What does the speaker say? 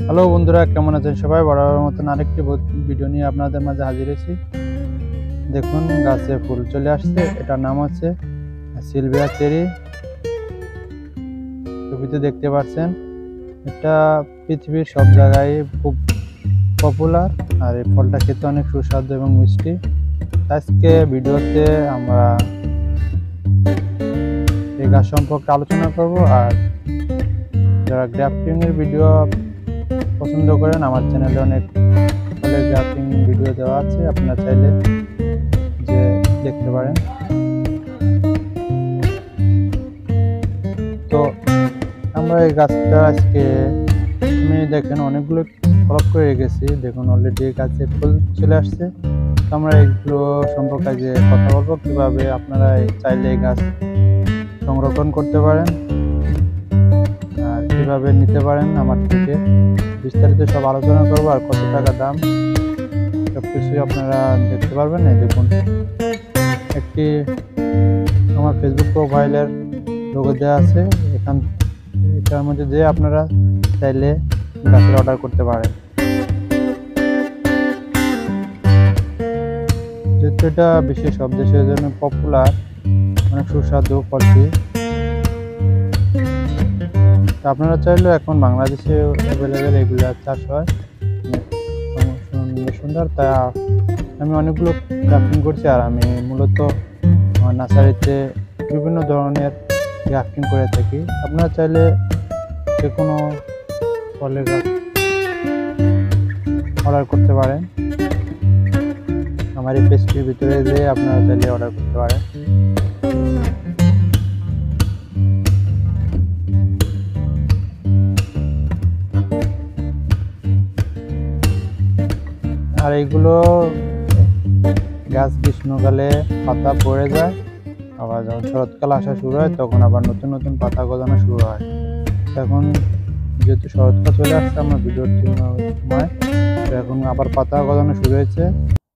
Hello বন্ধুরা, কেমন আছেন সবাই? বরাবর মতন আরেকটি ভিডিও নিয়ে আপনাদের মাঝে হাজির হয়েছি। দেখুন, গাছে ফুল চলে আসছে। এটার নাম হচ্ছে সিলভিয়া চেরি। ছবিতে দেখতে পাচ্ছেন, এটা পৃথিবীর সব জায়গায় খুব পপুলার, আর এই ফলটা খেতে অনেক সুস্বাদু এবং মিষ্টি। আজকে ভিডিওতে আমরা এই গাছ সম্পর্কে আলোচনা করব। আর যারা গ্রাফটিং এর ভিডিও পছন্দ করেন, আমার চ্যানেলে অনেক ফলের গ্রাফটিং ভিডিও দেওয়া আছে, আপনারা চাইলে যে দেখতে পারেন। তো আমরা এই গাছটা আজকে আমি দেখেন অনেকগুলো ফলক করে রেখেছি। দেখুন, অলরেডি গাছে ফুল চলে আসছে। তো আমরা এগুলো সম্পর্কে যে কথা বলবো, কিভাবে আপনারা চাইলে এই গাছ সংরক্ষণ করতে পারেন আর কিভাবে নিতে পারেন আমার থেকে, বিস্তারিত সব আলোচনা করবো। আর কত টাকা দাম সবকিছুই আপনারা দেখতে পারবেন। এই দেখুন, একটি আমার ফেসবুক প্রোফাইলের লোগো দেওয়া আছে, এটার মধ্যে দিয়ে আপনারা চাইলে গাছের অর্ডার করতে পারেন। যেহেতু এটা বিশ্বের সব দেশের জন্য পপুলার, অনেক সুস্বাদু ফলটি। আপনারা চাইলে এখন বাংলাদেশে অ্যাভেলেবেল এগুলো চাষ হয় সুন্দর। তা আমি অনেকগুলো গ্রাফটিং করছি, আর আমি মূলত আমার নার্সারিতে বিভিন্ন ধরনের গ্রাফটিং করে থাকি। আপনারা চাইলে যে কোনো ফলের গাছ অর্ডার করতে পারেন। আমার এই পেজটির ভিতরে যেয়ে আপনারা চাইলে অর্ডার করতে পারেন। আর এইগুলো গাছ গ্রীষ্মকালে পাতা পড়ে যায়, আবার যখন শরৎকাল আসা শুরু হয় তখন আবার নতুন নতুন পাতা গজানো শুরু হয়। এখন যেহেতু শরৎকাল চলে আসছে, আমরা ভিডিওর সময় এখন আবার পাতা গজানো শুরু হয়েছে।